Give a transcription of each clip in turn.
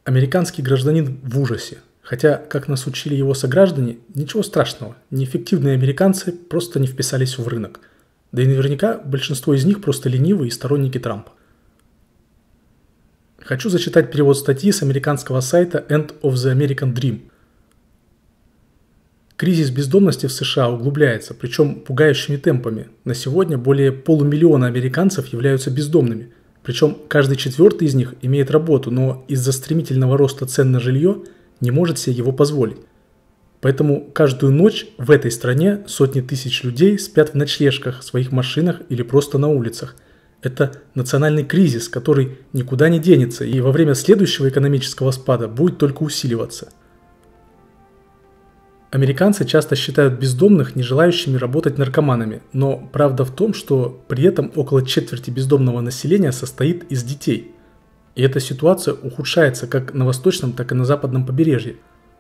Американский гражданин в ужасе. Хотя, как нас учили его сограждане, ничего страшного. Неэффективные американцы просто не вписались в рынок. Да и наверняка большинство из них просто ленивые и сторонники Трампа. Хочу зачитать перевод статьи с американского сайта End of the American Dream. Кризис бездомности в США углубляется, причем пугающими темпами. На сегодня более полумиллиона американцев являются бездомными. Причем каждый четвертый из них имеет работу, но из-за стремительного роста цен на жилье не может себе его позволить. Поэтому каждую ночь в этой стране сотни тысяч людей спят в ночлежках, своих машинах или просто на улицах. Это национальный кризис, который никуда не денется и во время следующего экономического спада будет только усиливаться. Американцы часто считают бездомных не желающими работать наркоманами, но правда в том, что при этом около четверти бездомного населения состоит из детей. И эта ситуация ухудшается как на восточном, так и на западном побережье.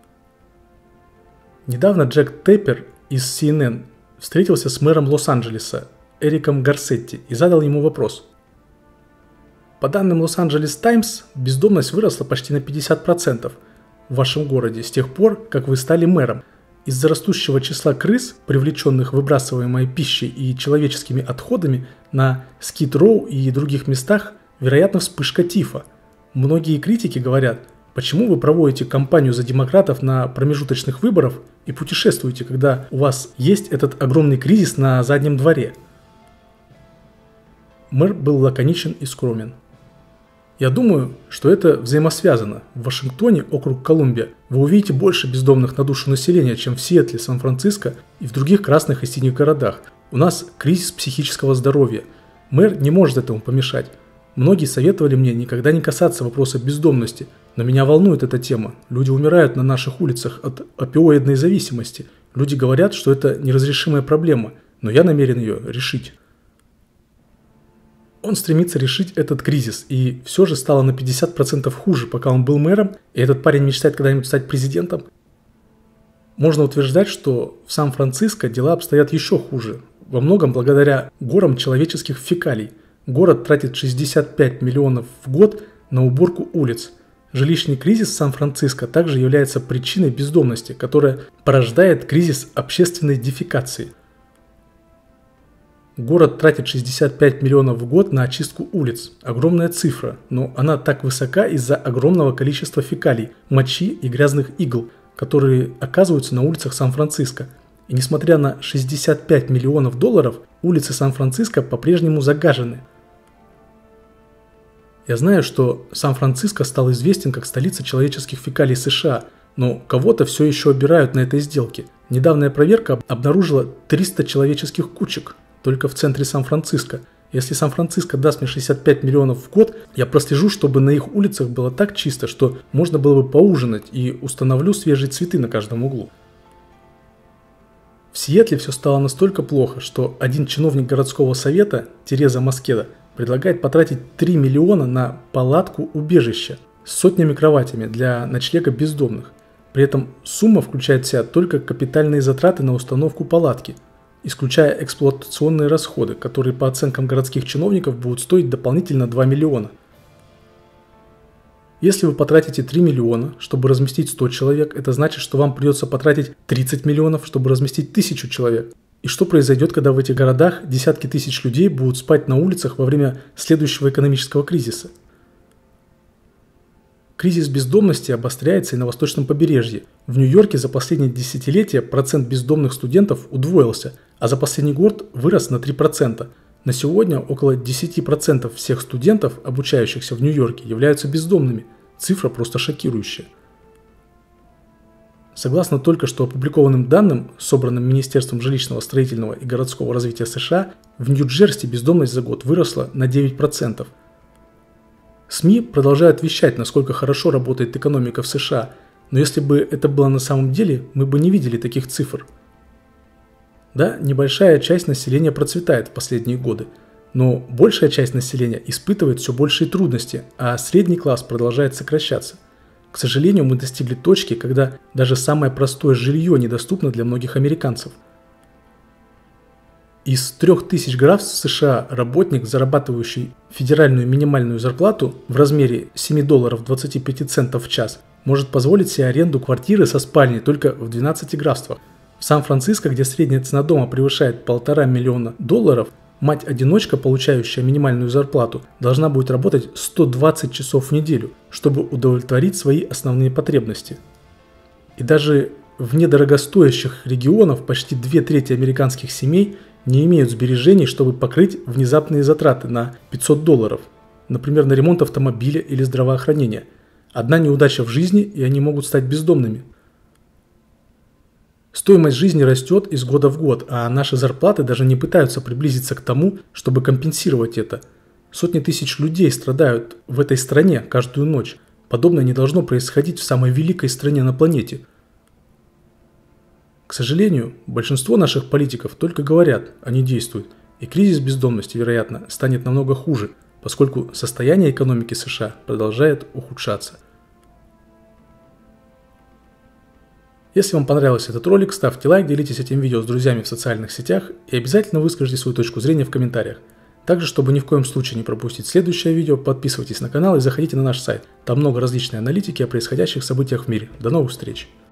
Недавно Джек Теппер из CNN встретился с мэром Лос-Анджелеса Эриком Гарсетти и задал ему вопрос. По данным Лос-Анджелес Таймс, бездомность выросла почти на 50% в вашем городе с тех пор, как вы стали мэром. Из-за растущего числа крыс, привлеченных выбрасываемой пищей и человеческими отходами, на Скид-Роу и других местах вероятна вспышка тифа. Многие критики говорят, почему вы проводите кампанию за демократов на промежуточных выборах и путешествуете, когда у вас есть этот огромный кризис на заднем дворе. Мэр был лаконичен и скромен. Я думаю, что это взаимосвязано. В Вашингтоне, округ Колумбия, вы увидите больше бездомных на душу населения, чем в Сиэтле, Сан-Франциско и в других красных и синих городах. У нас кризис психического здоровья. Мэр не может этому помешать. Многие советовали мне никогда не касаться вопроса бездомности, но меня волнует эта тема. Люди умирают на наших улицах от опиоидной зависимости. Люди говорят, что это неразрешимая проблема, но я намерен ее решить. Он стремится решить этот кризис, и все же стало на 50% хуже, пока он был мэром, и этот парень мечтает когда-нибудь стать президентом. Можно утверждать, что в Сан-Франциско дела обстоят еще хуже, во многом благодаря горам человеческих фекалий. Город тратит 65 миллионов в год на уборку улиц. Жилищный кризис Сан-Франциско также является причиной бездомности, которая порождает кризис общественной дефекации. Город тратит 65 миллионов в год на очистку улиц. Огромная цифра, но она так высока из-за огромного количества фекалий, мочи и грязных игл, которые оказываются на улицах Сан-Франциско. И несмотря на 65 миллионов долларов, улицы Сан-Франциско по-прежнему загажены. Я знаю, что Сан-Франциско стал известен как столица человеческих фекалий США, но кого-то все еще обирают на этой сделке. Недавняя проверка обнаружила 300 человеческих кучек только в центре Сан-Франциско. Если Сан-Франциско даст мне 65 миллионов в год, я прослежу, чтобы на их улицах было так чисто, что можно было бы поужинать, и установлю свежие цветы на каждом углу. В Сиэтле все стало настолько плохо, что один чиновник городского совета, Тереза Москеда, предлагает потратить 3 миллиона на палатку-убежище с сотнями кроватями для ночлега бездомных. При этом сумма включает в себя только капитальные затраты на установку палатки, исключая эксплуатационные расходы, которые по оценкам городских чиновников будут стоить дополнительно 2 миллиона. Если вы потратите 3 миллиона, чтобы разместить 100 человек, это значит, что вам придется потратить 30 миллионов, чтобы разместить 1000 человек. И что произойдет, когда в этих городах десятки тысяч людей будут спать на улицах во время следующего экономического кризиса? Кризис бездомности обостряется и на восточном побережье. В Нью-Йорке за последние десятилетия процент бездомных студентов удвоился, а за последний год вырос на 3%. На сегодня около 10% всех студентов, обучающихся в Нью-Йорке, являются бездомными. Цифра просто шокирующая. Согласно только что опубликованным данным, собранным Министерством жилищного, строительного и городского развития США, в Нью-Джерси бездомность за год выросла на 9%. СМИ продолжают вещать, насколько хорошо работает экономика в США, но если бы это было на самом деле, мы бы не видели таких цифр. Да, небольшая часть населения процветает в последние годы, но большая часть населения испытывает все большие трудности, а средний класс продолжает сокращаться. К сожалению, мы достигли точки, когда даже самое простое жилье недоступно для многих американцев. Из 3000 графств США работник, зарабатывающий федеральную минимальную зарплату в размере $7.25 в час, может позволить себе аренду квартиры со спальней только в 12 графствах. В Сан-Франциско, где средняя цена дома превышает $1,5 миллиона, мать-одиночка, получающая минимальную зарплату, должна будет работать 120 часов в неделю, чтобы удовлетворить свои основные потребности. И даже в недорогостоящих регионах почти 2/3 американских семей не имеют сбережений, чтобы покрыть внезапные затраты на $500, например, на ремонт автомобиля или здравоохранения. Одна неудача в жизни, и они могут стать бездомными. Стоимость жизни растет из года в год, а наши зарплаты даже не пытаются приблизиться к тому, чтобы компенсировать это. Сотни тысяч людей страдают в этой стране каждую ночь. Подобное не должно происходить в самой великой стране на планете. К сожалению, большинство наших политиков только говорят, а не действуют, и кризис бездомности, вероятно, станет намного хуже, поскольку состояние экономики США продолжает ухудшаться. Если вам понравился этот ролик, ставьте лайк, делитесь этим видео с друзьями в социальных сетях и обязательно выскажите свою точку зрения в комментариях. Также, чтобы ни в коем случае не пропустить следующее видео, подписывайтесь на канал и заходите на наш сайт. Там много различной аналитики о происходящих событиях в мире. До новых встреч!